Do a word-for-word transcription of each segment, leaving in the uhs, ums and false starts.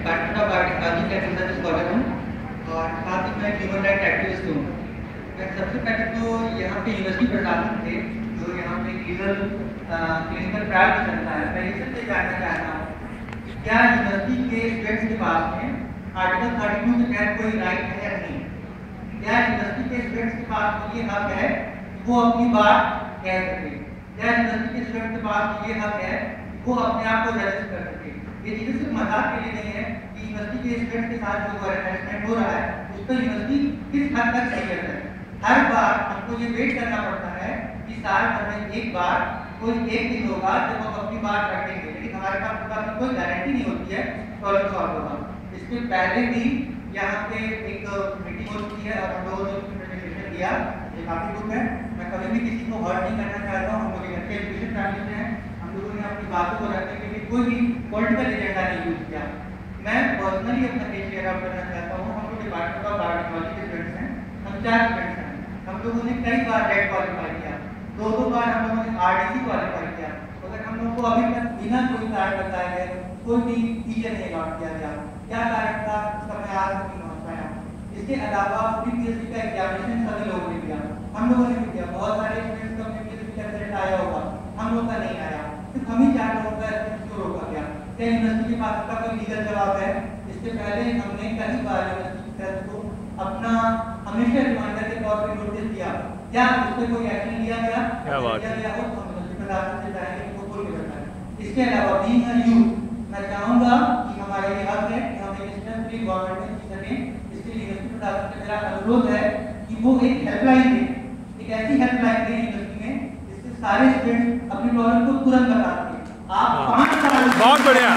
Tata party काजी का research scholar हूँ और साथ ही मैं ह्यूमन राइट एक्टिविस्ट हूँ। मैं सबसे पहले तो यहाँ पे यूनिवर्सिटी प्रशासन थे जो यहाँ पे लीगल क्लिनिकल ट्रायल चलता है, मैं ये से जानना चाहता हूँ कि क्या यूनिवर्सिटी के स्टूडेंट्स के पास में आर्टिकल थर्टी टू के तहत कोई राइट है या नहीं? क्या यूनिवर्सिटी के स्टूडेंट्स के पास ये हक है वो अपनी बात कह सके? क्या यूनिवर्सिटी के स्टूडेंट्स के पास ये हक है वो अपने आप को रजिस्टर कर सके? ये चीज़ें सिर्फ मजाक के लिए नहीं है कि यूनिवर्सिटी के स्टूडेंट्स के साथ जो हरासमेंट हो रहा है उस पर यूनिवर्सिटी किस हद तक सीरियस है। हर बार हमको ये वेट करना पड़ता है कि साल भर में एक बार कोई एक दिन होगा जब हम अपनी बात रखेंगे, लेकिन हमारे पास बात कोई गारंटी नहीं होती है प्रॉब्लम सॉल्व होगा। इसके पहले भी यहाँ पे एक मीटिंग हो चुकी है और हम लोगों ने प्रेजेंटेशन दिया, ये काफ़ी गुड है। मैं कभी भी किसी को हर्ट नहीं करना चाहता हूँ, हम लोग एक अच्छे एजुकेशन फैमिली से हैं, हम लोगों ने अपनी बातों को रखने के लिए कोई भी पॉलिटिकल एजेंडा नहीं यूज किया। मैं पर्सनली अपना केस शेयर आउट करना चाहता हूँ। हम लोग डिपार्टमेंट ऑफ बायोटेक्नोलॉजी के स्टूडेंट्स हैं, हम चार स्टूडेंट्स हैं। हम लोगों ने कई बार डेट क्वालिफाई किया, दो दो बार हम लोगों ने आरडीसी क्वालिफाई किया, मगर हम लोगों को अभी तक बिना कोई कारण बताए गए कोई भी टीचर नहीं अलॉट किया गया। क्या कारण था उसका मैं आज तक नहीं समझ पाया। इसके अलावा पीपीएससी का एग्जामिनेशन सभी लोगों ने दिया, हम लोगों ने भी दिया, बहुत सारे स्टूडेंट्स का पीपीएससी का रिजल्ट आया होगा, हम लोग का नहीं आया, सिर्फ हम ही चार लोगों का क्यों रोका गया? क्या यूनिवर्सिटी के पास इसका कोई लीगल जवाब है? इससे पहले हमने कई बार यूनिवर्सिटी को अपना हमेशा रिमाइंडर के तौर पर नोटिस दिया, क्या उस पर कोई एक्शन लिया गया? क्या बात है? लिया हो तो हम यूनिवर्सिटी प्रशासन से चाहेंगे कि वो बोल के बताएं। इसके अलावा बीइंग अ यूथ मैं चाहूँगा कि हमारा ये हक है कि हम एक स्टेप फ्री गवर्नमेंट में जी सकें। इसके लिए यूनिवर्सिटी प्रशासन से मेरा अनुरोध है कि वो एक हेल्पलाइन दे, एक ऐसी हेल्पलाइन दे यूनिवर्सिटी में जिससे सारे स्टूडेंट अपनी प्रॉब्लम को तुरंत बता सकें। आप पाँच साल बहुत बढ़िया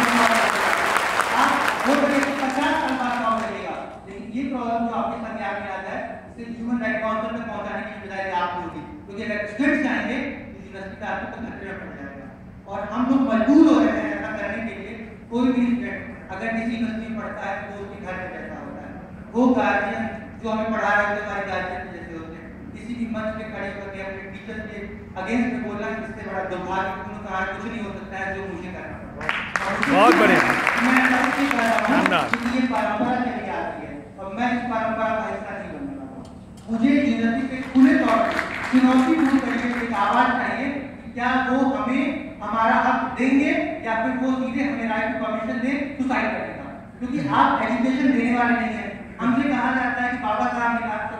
आप वो बड़े पचास साल बाद प्रॉब्लम लगेगा, लेकिन ये प्रॉब्लम जो आपके सामने आगे आता है इसे ह्यूमन राइट काउंसिल में पहुंचाने की जिम्मेदारी आप लोगों की, क्योंकि अगर स्टूडेंट्स जाएंगे तो यूनिवर्सिटी का आपको खतरे में पड़ जाएगा। और हम लोग मजबूर हो रहे हैं ऐसा करने के लिए। कोई भी स्टूडेंट अगर किसी यूनिवर्सिटी में पढ़ता है तो उसके घर में कैसा होता है, वो गार्जियन जो हमें पढ़ा रहे होते हैं हमारे गार्जियन जैसे होते हैं, किसी भी मंच पे खड़े होकर अपने टीचर के अगेंस्ट में बोलना इससे बड़ा दुर्भाग्यपूर्ण कारण कुछ नहीं हो सकता है जो मुझे करना पड़ा। बहुत बढ़िया, मैं सबसे कह रहा हूं कि ये परंपरा चली आती है और मैं इस परंपरा का हिस्सा नहीं बनने वाला। मुझे यूनिवर्सिटी के खुले तौर पर चुनौतीपूर्ण तरीके से एक आवाज चाहिए कि क्या वो हमें हमारा हक देंगे या फिर वो सीधे हमें राइट टू परमिशन दे सुसाइड करने का, क्योंकि आप एजुकेशन देने वाले नहीं है। हमसे कहा जाता है कि बाबा साहब ने कहा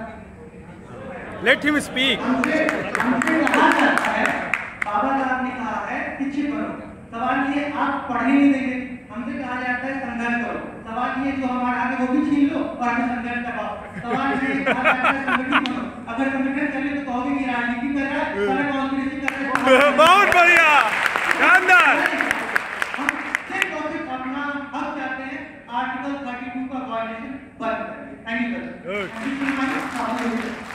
लेट हिम स्पीक, हमसे हमसे कहा जाता है बाबा साहब ने कहा है शिक्षित बनो। सवाल ये आप पढ़ने नहीं देंगे, हमसे कहा जाता है संघर्ष करो। सवाल ये जो हमारा आगे वो भी छीन लो और हमें संघर्ष करवाओ। सवाल ये कहा जाता है संगठित बनो, अगर संगठन कर ले तो कहोगे कि राजनीति कर रहा है और कॉन्स्पिरेसी कर रहा है। बहुत बढ़िया, शानदार। हम सिर्फ और सिर्फ अपना हक चाहते हैं, आर्टिकल थर्टी टू का वायलेशन बंद करिए। Thank you sir.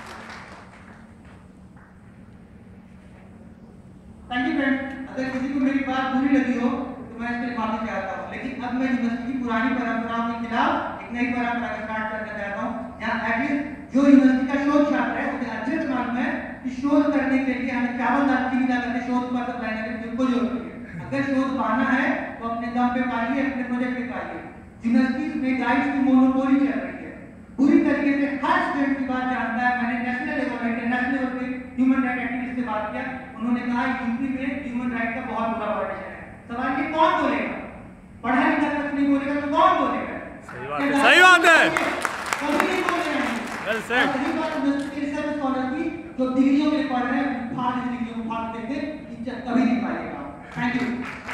Thank you friend. अगर किसी को मेरी बात बुरी लगी हो तो मैं इसके लिए माफी चाहता हूँ, लेकिन अब मैं यूनिवर्सिटी की पुरानी परंपराओं के खिलाफ एक नई परंपरा का स्टार्ट करना चाहता हूँ, जहाँ एटलीस्ट जो यूनिवर्सिटी का शोध छात्र है उसे अच्छे से मालूम है कि शोध करने के लिए हमें चावल दाल की विदा करके शोध पत्र लाने की बिल्कुल जरूरत है। अगर शोध पाना है तो अपने दम पे पाइए, अपने प्रोजेक्ट पे पाइए। यूनिवर्सिटी में गाइड्स की मोनोपोली चल रही है, पूरी तरीके से हर स्टूडेंट की बात जानता है। मैंने नेशनल लेवल पर इंटरनेशनल लेवल पे ह्यूमन राइट एक्टिविस्ट से बात किया, उन्होंने कहा यूपी में ह्यूमन राइट का बहुत बुरा वायलेशन है। सवाल ये कौन बोलेगा? पढ़ा लिखा तक नहीं बोलेगा तो कौन बोलेगा? सही बात है, सही बात है, कभी नहीं बोलेगा। Well said. सही बात है रिसर्च स्कॉलर की जो डिग्रियों में पढ़ रहे हैं, फाड़ डिग्रियों को फाड़ देते इज्जत कभी नहीं पाएगा। Thank you.